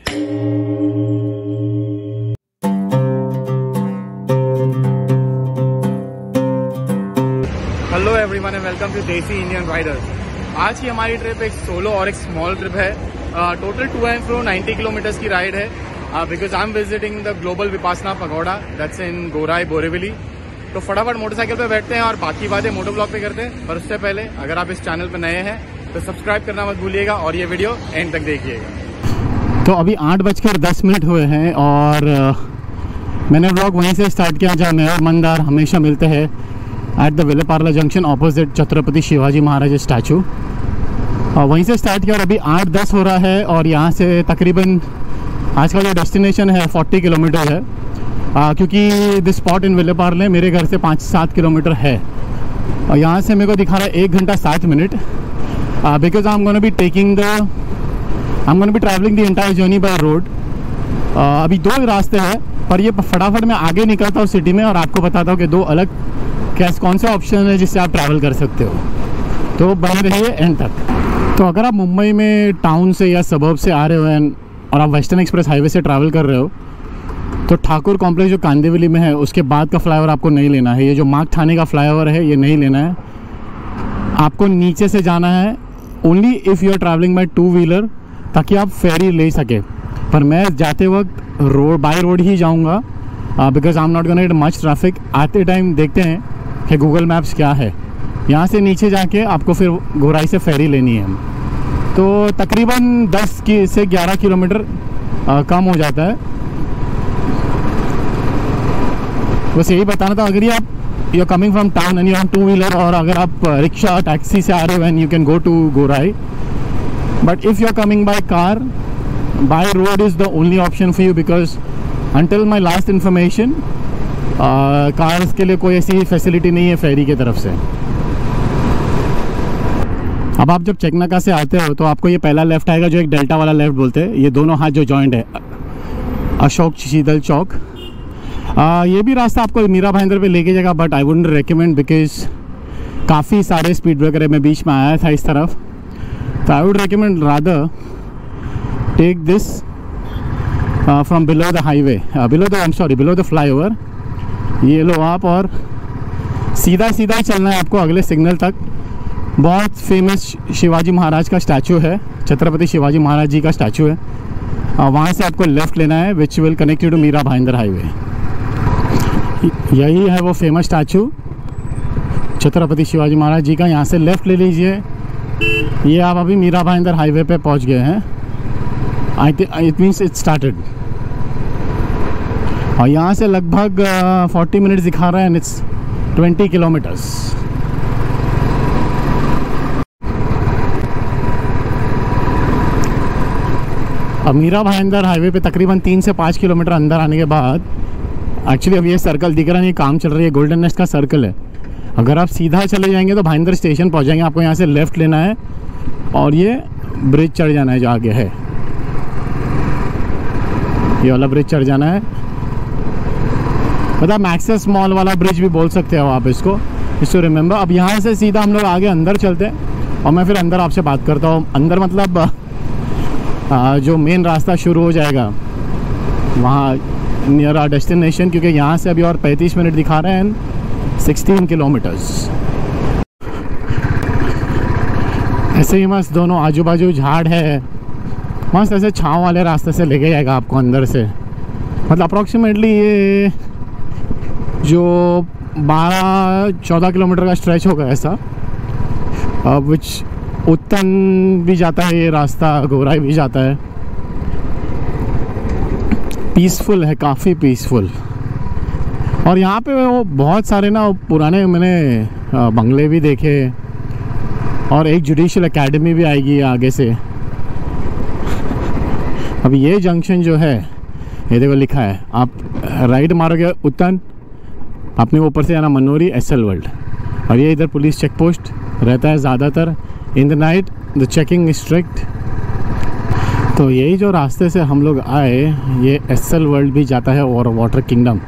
Hello everyone and welcome to Desi Indian Riders. आज की हमारी ट्रिप एक सोलो और एक स्मॉल ट्रिप है। Total to and fro 90 kilometres की राइड है। Because I am visiting the Global Vipassana Pagoda that's in Gorai Borivali. तो फटाफट मोटरसाइकिल पे बैठते हैं और बाकी बातें मोटो ब्लॉग पे करते हैं। पर उससे पहले अगर आप इस चैनल पर नए हैं तो सब्सक्राइब करना मत भूलिएगा और ये वीडियो एंड तक देखिएगा। तो अभी 8:10 हुए हैं और मैंने व्लॉग वहीं से स्टार्ट किया जहाँ मैं और मंदार हमेशा मिलते हैं at the Vile Parle junction opposite Chhatrapati Shivaji Maharaj statue. और वहीं से स्टार्ट किया और अभी 8:10 हो रहा है और यहाँ से तकरीबन आज का जो डेस्टिनेशन है 40 किलोमीटर है। क्योंकि दिस स्पॉट इन विलेपार्ले मेरे घर से 5-7 किलोमीटर है और यहाँ से मेरे को दिखा रहा है 1 घंटा 7 minute. Because I am gonna be travelling the entire journey by road. अभी 2 रास्ते हैं पर ये फटाफट मैं आगे निकलता हूँ सिटी में और आपको बताता हूँ कि 2 अलग कौन सा ऑप्शन है जिससे आप ट्रैवल कर सकते हो। तो बने रहिए एंड तक। तो अगर आप मुंबई में टाउन से या सबर्ब से आ रहे हो और आप वेस्टर्न एक्सप्रेस हाईवे से ट्रैवल कर रहे हो तो ठाकुर कॉम्प्लेक्स जो कांदिवली में है उसके बाद का फ्लाईओवर आपको नहीं लेना है। ये जो मार्ग थाने का फ्लाईओवर है ये नहीं लेना है, आपको नीचे से जाना है only if you are travelling by 2 wheeler ताकि आप फेरी ले सके। पर मैं जाते वक्त बाय रोड ही जाऊँगा because I am not gonna get much traffic. आते टाइम देखते हैं कि गूगल मैप्स क्या है। यहाँ से नीचे जाके आपको फिर गोराई से फेरी लेनी है। तो तकरीबन 10 से 11 किलोमीटर कम हो जाता है। बस यही बताना था। अगर ये आप you are coming from town and you on 2 wheeler और अगर आप रिक्शा टैक्सी से आ रहे हो and you can go to Gorai, but if you are coming by car, by road is the only option for you because until my last information cars के लिए कोई ऐसी फैसिलिटी नहीं है फेरी की तरफ से। अब आप जब चेकनाका से आते हो तो आपको ये पहला लेफ़्ट आएगा जो एक डेल्टा वाला लेफ़्ट बोलते हैं। ये दोनों हाथ जो जॉइंट है अशोक शीतल चौक। ये भी रास्ता आपको मीरा भाईंदर पे लेके जाएगा but I wouldn't recommend because काफ़ी सारे स्पीड ब्रेकर है। मैं बीच में आया था इस तरफ तो I would recommend rather take this from below the highway below the flyover. ये लो आप और सीधा ही चलना है आपको अगले सिग्नल तक। बहुत फेमस शिवाजी महाराज का स्टैचू है, छत्रपति शिवाजी महाराज जी का स्टैचू है। वहाँ से आपको लेफ़्ट लेना है which will connect you to Mira Bhayander highway. यही है वो फेमस स्टैचू छत्रपति शिवाजी महाराज जी का। यहाँ से लेफ़्ट ले लीजिए। ये आप अभी मीरा भाईंदर हाईवे पे पहुँच गए हैं। It means it started. और यहाँ से लगभग 40 मिनट्स दिखा रहा है एंड इट्स 20 किलोमीटर्स। अब मीरा भाईंदर हाईवे पे तकरीबन 3 से 5 किलोमीटर अंदर आने के बाद एक्चुअली अब ये सर्कल दिख रहा नहीं, काम चल रही है, गोल्डन नेस्ट का सर्कल है। अगर आप सीधा चले जाएंगे तो भाईंदर स्टेशन पहुँच जाएंगे। आपको यहाँ से लेफ़्ट लेना है और ये ब्रिज चढ़ जाना है जो आगे है, ये वाला ब्रिज चढ़ जाना है। मतलब मैक्सेस मॉल वाला ब्रिज भी बोल सकते हो आप इसको रिमेंबर। अब यहाँ से सीधा हम लोग आगे अंदर चलते हैं और मैं फिर अंदर आपसे बात करता हूँ। अंदर मतलब जो मेन रास्ता शुरू हो जाएगा वहाँ नियर आवर डेस्टिनेशन, क्योंकि यहाँ से अभी और 35 मिनट दिखा रहे हैं 16 किलोमीटर्स। ऐसे ही मस्त दोनों आजू बाजू झाड़ है, मस्त ऐसे छाँव वाले रास्ते से लेके जाएगा आपको अंदर से। मतलब अप्रॉक्सीमेटली ये जो 12-14 किलोमीटर का स्ट्रेच होगा ऐसा, विच उत्तन भी जाता है ये रास्ता, गोराई भी जाता है। पीसफुल है, काफ़ी पीसफुल। और यहाँ पे वो बहुत सारे ना पुराने मैंने बंगले भी देखे और एक जुडिशियल एकेडमी भी आएगी आगे से। अब ये जंक्शन जो है ये देखो लिखा है, आप राइट मारोगे उत्तन, आपने ऊपर से जाना मनोरी एसएल वर्ल्ड। और ये इधर पुलिस चेक पोस्ट रहता है ज़्यादातर। In the night the checking strict. तो यही जो रास्ते से हम लोग आए ये एसएल वर्ल्ड भी जाता है और वाटर किंगडम।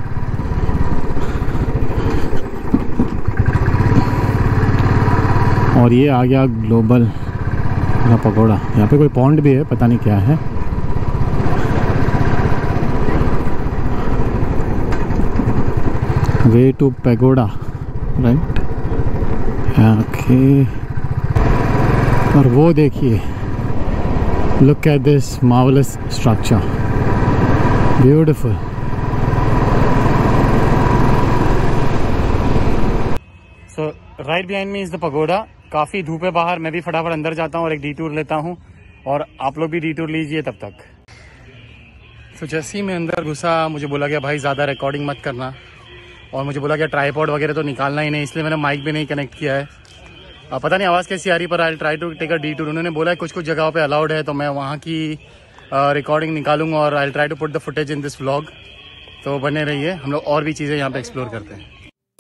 और ये आ गया ग्लोबल पकौड़ा। यहाँ पे कोई पॉन्ड भी है, पता नहीं क्या है। Way to pagoda, right? Okay. और वो देखिए, look at this marvellous structure, beautiful. So right behind me is the pagoda. काफ़ी धूप है बाहर, मैं भी फटाफट अंदर जाता हूँ और एक डिटूर लेता हूँ, और आप लोग भी डिटूर लीजिए तब तक। तो जैसे ही मैं अंदर घुसा, मुझे बोला गया भाई ज़्यादा रिकॉर्डिंग मत करना, और मुझे बोला गया ट्राईपॉड वगैरह तो निकालना ही नहीं, इसलिए मैंने माइक भी नहीं कनेक्ट किया है। पता नहीं आवाज़ कैसी आ रही, पर I try to take a detour. उन्होंने बोला है कुछ कुछ जगहों पे अलाउड है, तो मैं वहाँ की रिकॉर्डिंग निकालूंगा और I try to put the footage in this vlog. तो बने रहिए, हम लोग और भी चीज़ें यहाँ पे एक्सप्लोर करते हैं।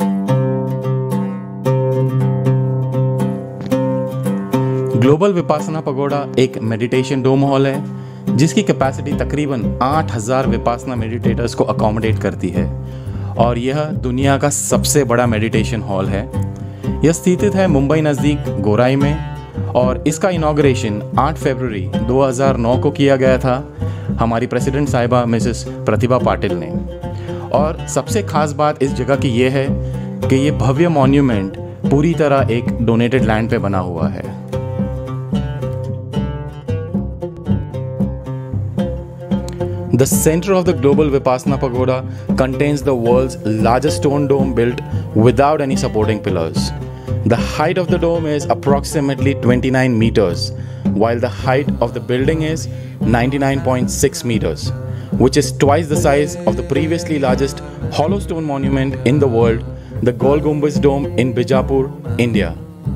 ग्लोबल विपासना पगोडा एक मेडिटेशन डोम हॉल है जिसकी कैपेसिटी तकरीबन 8000 विपासना मेडिटेटर्स को अकोमोडेट करती है, और यह दुनिया का सबसे बड़ा मेडिटेशन हॉल है। यह स्थित है मुंबई नज़दीक गोराई में, और इसका इनॉग्रेशन 8 फरवरी 2009 को किया गया था हमारी प्रेसिडेंट साहिबा मिसेस प्रतिभा पाटिल ने। और सबसे खास बात इस जगह की ये है कि ये भव्य मॉन्यूमेंट पूरी तरह एक डोनेटेड लैंड पे बना हुआ है। The center of the global Vipassana pagoda contains the world's largest stone dome built without any supporting pillars. The height of the dome is approximately 29 meters, while the height of the building is 99.6 meters, which is twice the size of the previously largest hollow stone monument in the world, the Gol Gumbaz Dome in Bijapur, India.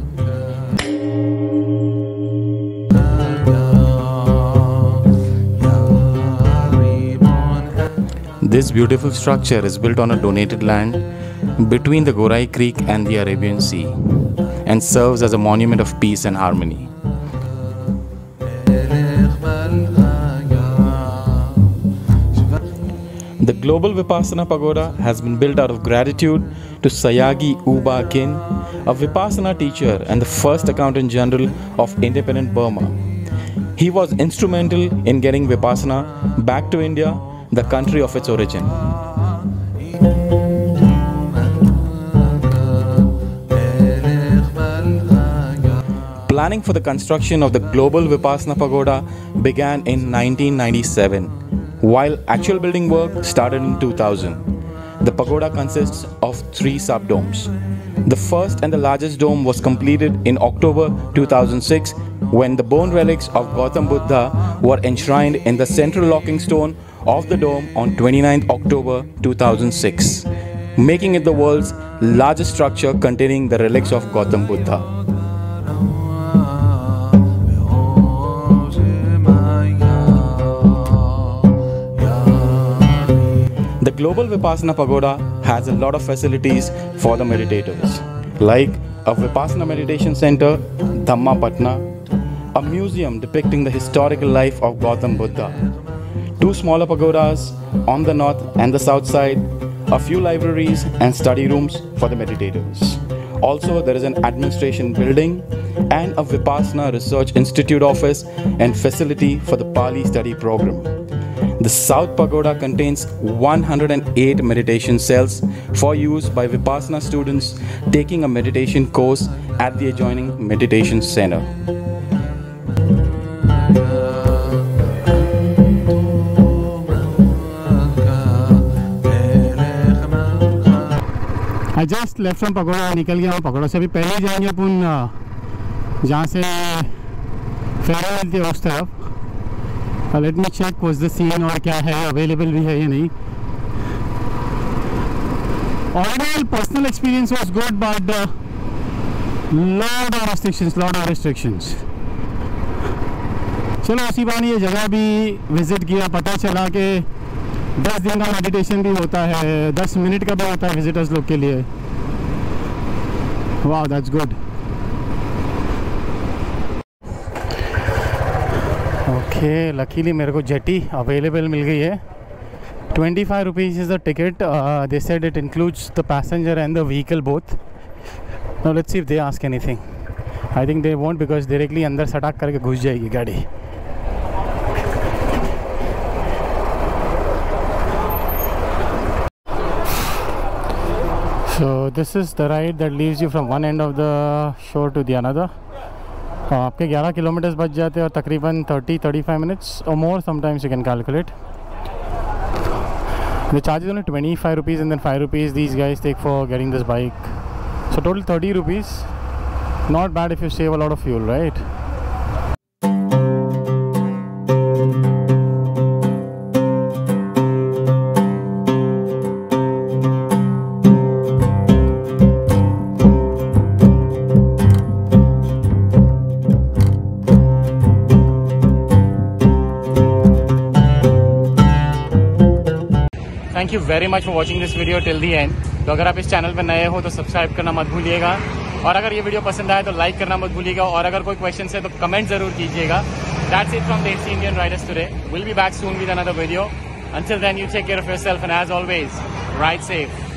This beautiful structure is built on a donated land between the Gorai Creek and the Arabian Sea and serves as a monument of peace and harmony. The Global Vipassana Pagoda has been built out of gratitude to Sayagi Uba Kin, a Vipassana teacher and the first Accountant General of independent Burma. He was instrumental in getting Vipassana back to India, the country of its origin. Planning for the construction of the Global Vipassana Pagoda began in 1997, while actual building work started in 2000. The pagoda consists of 3 subdomes. The first and the largest dome was completed in October 2006 when the bone relics of Gautam Buddha were enshrined in the central locking stone of the dome on 29th October 2006, making it the world's largest structure containing the relics of Gautam Buddha. The Global Vipassana Pagoda has a lot of facilities for the meditators, like a Vipassana meditation center, Dhamma Patna, a museum depicting the historical life of Gautam Buddha, 2 smaller pagodas on the north and the south side, a few libraries and study rooms for the meditators. Also, there is an administration building and a Vipassana Research Institute office and facility for the Pali study program. The South Pagoda contains 108 meditation cells for use by Vipassana students taking a meditation course at the adjoining meditation center. I just left from pagoda, निकल गया हूँ pagoda से। अभी पहले ही जाएंगे अपन जहाँ से फेरी मिलती है उस तरफ। Let me check what's the scene और क्या है, अवेलेबल भी है या नहीं। Overall personal experience was good, but lot of restrictions. चलो उसी बहाने ये जगह भी विज़िट किया, पता चला कि 10 दिन का मेडिटेशन भी होता है, 10 मिनट का भी होता है विजिटर्स लोग के लिए। वाह, दैट्स गुड। ओके, लकीली मेरे को जेटी अवेलेबल मिल गई है। 25 rupees is the ticket. They said it includes the passenger and the vehicle both. Now let's see if they ask anything. I think they won't, because directly अंदर सटाक करके घुस जाएगी गाड़ी। So this is the ride that leaves you from one end of the shore to the another. आपके 11 kilometres बच जाते हैं और तकरीबन 30-35 minutes or more sometimes you can calculate. The charge is only 25 rupees and then 5 rupees these guys take for getting this bike. So total 30 rupees. Not bad if you save a lot of fuel, right? Thank you very much for watching this video till the end. तो अगर आप इस channel पर नए हो तो subscribe करना मत भूलिएगा, और अगर ये वीडियो पसंद आए तो लाइक करना मत भूलिएगा, और अगर कोई क्वेश्चन है तो कमेंट जरूर कीजिएगा। That's it from Desi Indian Riders today. Will be back soon with another video. Until then, you take care of yourself and as always, ride safe.